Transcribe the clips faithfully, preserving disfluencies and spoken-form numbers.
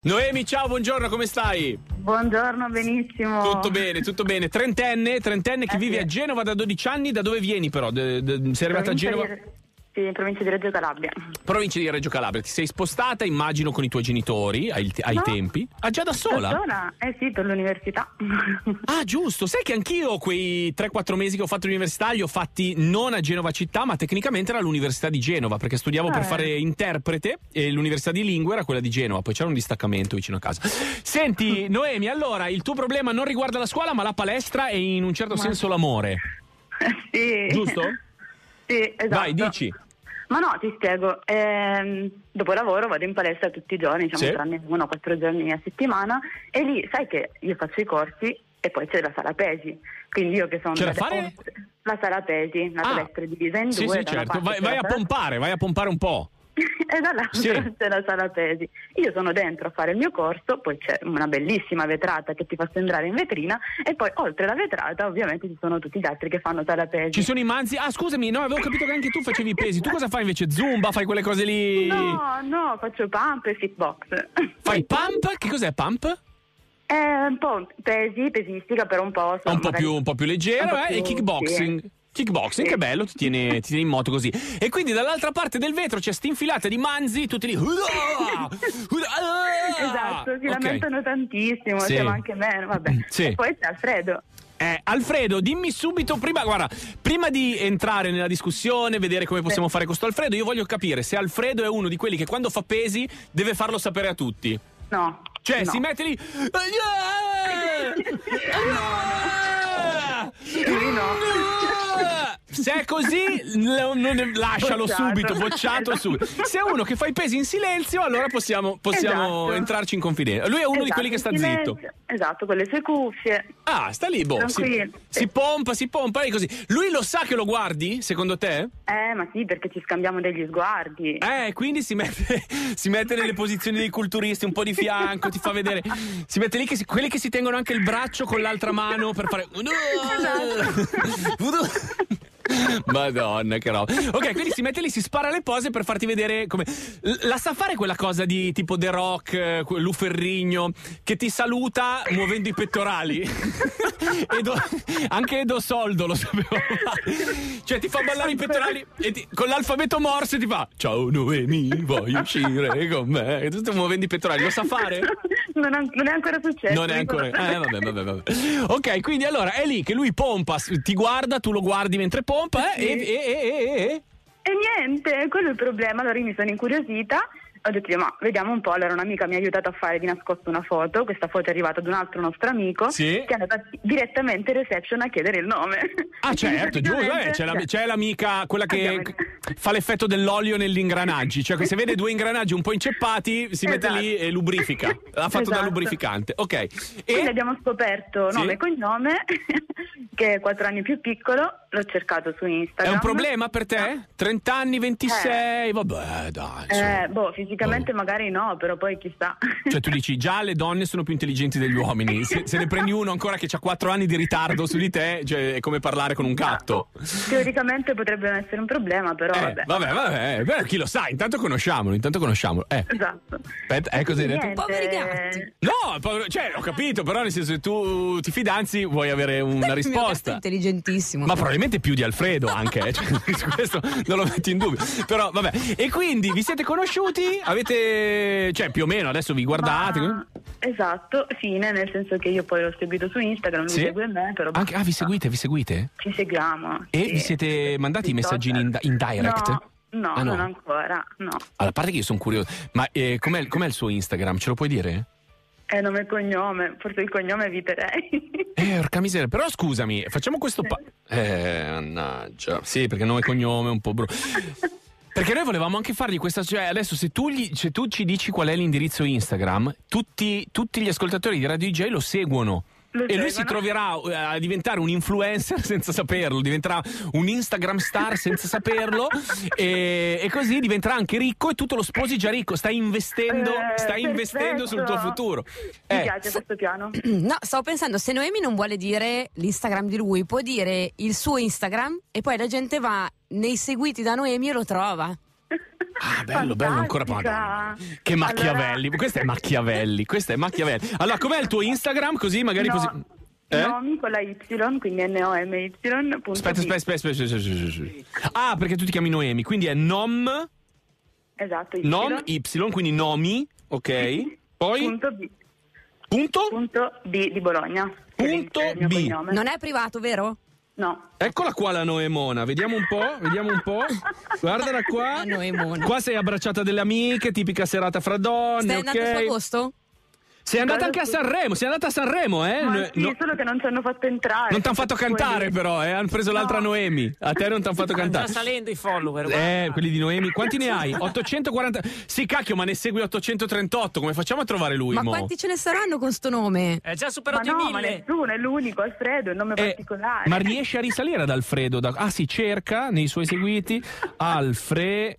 Noemi, ciao, buongiorno, come stai? Buongiorno, benissimo. Tutto bene, tutto bene. Trentenne, trentenne che Eh, vive sì. a Genova da dodici anni. Da dove vieni però? De- de- sei arrivata a Provincia Genova? di- Sì, in provincia di Reggio Calabria. Provincia di Reggio Calabria. Ti sei spostata, immagino, con i tuoi genitori ai, ai No. tempi? Ah, già da sola? Da sola? Eh sì, per l'università. Ah, giusto. Sai che anch'io quei tre quattro mesi che ho fatto l'università li ho fatti non a Genova città, ma tecnicamente era all'Università di Genova, perché studiavo per Eh. fare interprete e l'Università di Lingue era quella di Genova, poi c'era un distaccamento vicino a casa. Senti, Noemi, allora, il tuo problema non riguarda la scuola, ma la palestra e in un certo Ma- senso l'amore. Sì. Giusto? Sì, esatto. Vai, dici. Ma no, ti spiego. Ehm, dopo lavoro vado in palestra tutti i giorni, diciamo Sì. tranne uno o quattro giorni a settimana, e lì sai che io faccio i corsi e poi c'è la sala pesi. Quindi io che sono C'è da da- fare? la sala pesi, la Ah. palestra è divisa in Sì, due. sì, da una certo. parte Vai, c'è vai la a sala- pompare, vai a pompare un po'. E dall'altra Sì. c'è la sala pesi. Io sono dentro a fare il mio corso, poi c'è una bellissima vetrata che ti fa sembrare in vetrina e poi oltre la vetrata ovviamente ci sono tutti gli altri che fanno sala pesi. Ci sono i manzi. Ah, scusami, no, avevo capito che anche tu facevi i pesi. Tu cosa fai invece? Zumba? Fai quelle cose lì? No, no, faccio pump e fitbox. Fai pump? Che cos'è pump? È un po' pesi, pesistica per un po'. È un po' più, un po' più leggero, un po' eh? più- E kickboxing. sì. Kickboxing, Sì. che bello, ti tiene, ti tiene in moto così. E quindi dall'altra parte del vetro c'è stinfilata di manzi, tutti lì. Esatto, si Ok. lamentano tantissimo, Sì. siamo anche meno, vabbè. Sì. E poi c'è Alfredo. Eh, Alfredo, dimmi subito, prima, guarda, prima di entrare nella discussione, vedere come possiamo fare questo Alfredo, io voglio capire se Alfredo è uno di quelli che quando fa pesi deve farlo sapere a tutti. No. Cioè, no. si mette lì. Lui no. Se è così, lo- non- lascialo Bocciato. subito, bocciato Esatto. subito. Se è uno che fa i pesi in silenzio, allora possiamo, possiamo Esatto. entrarci in confidenza. Lui è uno di Esatto, quelli che sta in zitto. silenzio. Esatto, con le sue cuffie. Ah, sta lì, boh. Si, Tranquillo. si pompa, si pompa e così. Lui lo sa che lo guardi, secondo te? Eh, ma sì, perché ci scambiamo degli sguardi. Eh, quindi si mette, si mette nelle posizioni dei culturisti, un po' di fianco, ti fa vedere. Si mette lì che si- quelli che si tengono anche il braccio con l'altra mano per fare. Madonna, che roba. Ok, quindi si mette lì, si spara le pose per farti vedere come. L- La sa fare quella cosa di tipo The Rock, eh, que- Lu Ferrigno, che ti saluta muovendo i pettorali. Edo, anche Edo Soldo lo sapeva fare. Cioè, ti fa ballare i pettorali e ti- con l'alfabeto Morse ti fa: ciao Noemi, vuoi uscire con me? E tu stai muovendo i pettorali, lo sa fare? Non, an- non è ancora successo. Non è ancora. Eh, vabbè, vabbè, vabbè. Ok, quindi allora è lì che lui pompa, s- ti guarda, tu lo guardi mentre pompa, eh, Sì. e, e, e, e, e. E niente, quello è il problema. Allora io mi sono incuriosita. Ho detto, io, ma vediamo un po'. Allora un'amica mi ha aiutato a fare di nascosto una foto. Questa foto è arrivata ad un altro nostro amico, Sì. che è andato direttamente in reception a chiedere il nome. Ah, Quindi certo, giusto. Eh, praticamente- c'è, la- c'è l'amica, quella che Abbiamo- fa l'effetto dell'olio negli ingranaggi. Cioè, che se vede due ingranaggi un po' inceppati, si mette Esatto. lì e lubrifica. L'ha fatto da Esatto. lubrificante. Ok. Quindi E abbiamo scoperto Sì. nome e cognome, che è quattro anni più piccolo. L'ho cercato su è Instagram. un problema per te? trenta anni, ventisei? Vabbè, dai. insomma. Eh, boh, fisicamente magari no, però poi chissà. Cioè tu dici già le donne sono più intelligenti degli uomini, se, se ne prendi uno ancora che ha quattro anni di ritardo su di te, cioè, è come parlare con un gatto. Teoricamente potrebbe non essere un problema, però Eh, vabbè. vabbè, vabbè, beh, chi lo sa, intanto conosciamolo, intanto conosciamolo. Eh, Esatto. aspetta, eh, cosa hai detto? Niente. Poveri gatti. No, povero- cioè, ho capito, però nel senso che tu ti fidanzi vuoi avere una Il mio gatto è risposta. intelligentissimo. Ma probabilmente più di Alfredo anche, eh, cioè, su questo non lo metti in dubbio. Però vabbè, e quindi vi siete conosciuti? Avete, cioè più o meno adesso vi guardate? Ma- Esatto, fine, nel senso che io poi l'ho seguito su Instagram, Sì? lui segue me, però Anche, ah, vi seguite, vi seguite? ci seguiamo. E sì. vi siete mandati i messaggini in, in direct? No, no, Ah, no. non ancora, no. Allora, a parte che io sono curioso, ma eh, com'è, com'è il suo Instagram? Ce lo puoi dire? È nome e cognome, forse il cognome eviterei. Eh, porca miseria, però scusami, facciamo questo pa- Eh, mannaggia. Sì, perché nome e cognome è un po' brutto. Perché noi volevamo anche fargli questa, cioè adesso se tu, gli, se tu ci dici qual è l'indirizzo Instagram, tutti, tutti gli ascoltatori di Radio D J lo seguono. Lo E lui seguono. si troverà eh, a diventare un influencer senza saperlo, diventerà un Instagram star senza saperlo e, e così diventerà anche ricco e tu te lo sposi già ricco, stai investendo, Eh, stai investendo sul tuo perfetto. futuro. Mi Eh, piace questo piano. No, stavo pensando, se Noemi non vuole dire l'Instagram di lui, può dire il suo Instagram e poi la gente va nei seguiti da Noemi e lo trova. Ah, bello, bello, ancora Fantastica. che Machiavelli. Allora- Questo è Machiavelli, questo è Machiavelli. Allora, com'è il tuo Instagram? Così magari No, così. Eh? Nomi con la Y, quindi N O M Y. punto Aspetta, B. aspetta, aspetta, aspetta, aspetta, aspetta. Ah, perché tu ti chiami Noemi, quindi è nom, Esatto, Y. nom Y, quindi nomi, ok? Poi Punto B. punto Punto B di Bologna. che Punto è il mio B. cognome. Non è privato, vero? No. Eccola qua la Noemona, vediamo un po', vediamo un po'. Guardala qua. La Noemona. Qua sei abbracciata dalle amiche, tipica serata fra donne, Stai ok? andando su agosto? Sei andata Cosa anche a scusa? Sanremo, sei andata a Sanremo, eh? Ma No- sì, no- solo che non ci hanno fatto entrare. non ti hanno fatto cantare Quelli- però, eh? Hanno preso l'altra No. Noemi. A te non ti hanno fatto Stanno già cantare. salendo i follower. Eh, guarda. quelli di Noemi. Quanti ne hai? ottocentoquaranta. Sì, cacchio, ma ne segui ottocentotrentotto. Come facciamo a trovare lui, Ma mo? quanti ce ne saranno con sto nome? È già Ma superato i no, ma mille. nessuno, è l'unico, Alfredo, è un nome Eh, particolare. ma riesce a risalire ad Alfredo? Da... Ah, sì, cerca nei suoi seguiti. Alfre.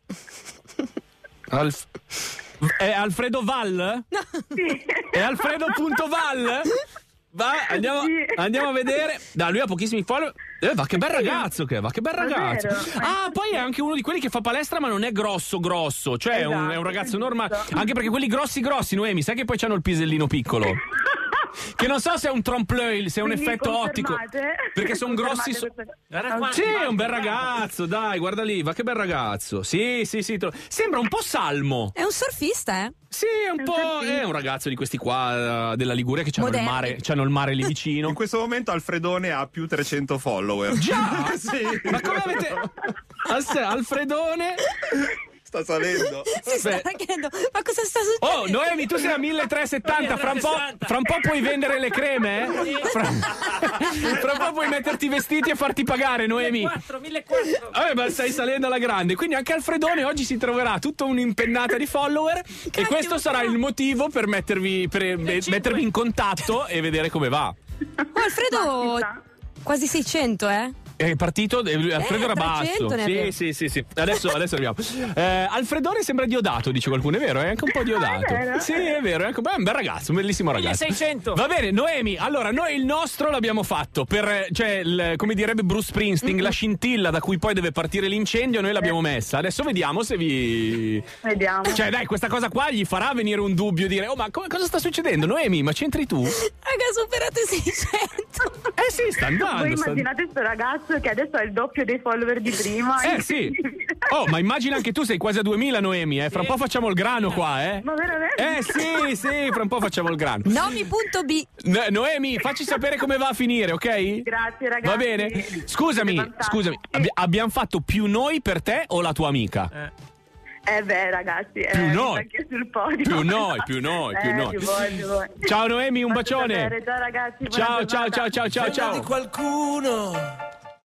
Alf... È Alfredo Val? Sì. È Alfredo.val? Va, andiamo, Sì. andiamo a vedere. Da, lui ha pochissimi follower. Eh, va che bel ragazzo che è, va che bel ragazzo. Davvero? Ah, poi è anche uno di quelli che fa palestra ma non è grosso grosso. Cioè è, un, Esatto, è un ragazzo giusto. normale. Anche perché quelli grossi grossi, Noemi, sai che poi c'hanno il pisellino piccolo. Che non so se è un trompe-l'œil, se è un Quindi effetto ottico. confermate? Perché sono grossi. so- Confermate questa- Guarda Ah, qua. Sì, è un bel ragazzo, dai, guarda lì, va che bel ragazzo. Sì, sì, sì. tro- Sembra un po' Salmo. È un surfista, eh? Sì, è un po'. È un ragazzo di questi qua eh, della Liguria che c'hanno il Moderni. mare, c'hanno il mare lì vicino. In questo momento Alfredone ha più trecento follower. Già! Sì. Ma come avete. As- Alfredone. Sta salendo. Si sta Beh. chiedendo, ma cosa sta succedendo? Oh, Noemi, tu sei a milletrecentosettanta. Fra un po', fra un po' puoi vendere le creme, eh? Fra, fra un po' puoi metterti i vestiti e farti pagare, Noemi. millequattrocento, millequattrocento. Vabbè, ma stai salendo alla grande. Quindi anche Alfredone oggi si troverà tutta un'impennata di follower. E questo sarà il motivo per mettervi, per be- cinque. mettervi in contatto e vedere come va. Oh, Alfredo, chissà. quasi seicento, eh? È partito, eh, Alfredo Eh, era basso. trecento ne Sì, abbiamo. sì, sì, sì. Adesso, adesso arriviamo. Eh, Alfredone sembra diodato, dice qualcuno. È vero, è anche un po' diodato. Ah, è vero? Sì, è vero, è, anche, beh, è un bel ragazzo, un bellissimo ragazzo. milleseicento. Va bene, Noemi. Allora, noi il nostro l'abbiamo fatto per, cioè, il- come direbbe Bruce Springsteen, la scintilla da cui poi deve partire l'incendio, noi l'abbiamo messa. Adesso vediamo se vi. Vediamo. Cioè, dai, questa cosa qua gli farà venire un dubbio, dire, oh, ma come- cosa sta succedendo? Noemi, ma c'entri tu? Raga, superate i seicento. Eh sì, sta andando. Voi sta- immaginate questo ragazzo che adesso ha il doppio dei follower di prima. Eh sì. Oh, ma immagina anche tu sei quasi a duemila, Noemi, eh. Fra un po' facciamo il grano qua, eh. Ma veramente? Eh sì, sì, fra un po' facciamo il grano. Nomi.b. No- Noemi, facci sapere come va a finire, ok? Grazie ragazzi. Va bene? Scusami, Siete fantastici. scusami, abbi- abbiamo fatto più noi per te o la tua amica? Eh beh ragazzi, Più eh, noi. anche sul podio. Più noi, più noi, più Eh, noi. più voi, più voi. Ciao Noemi, un Fatto bacione. sapere. Ciao ragazzi. buona Ciao, ciao, giornata. ciao, ciao, ciao, Sembra ciao. di qualcuno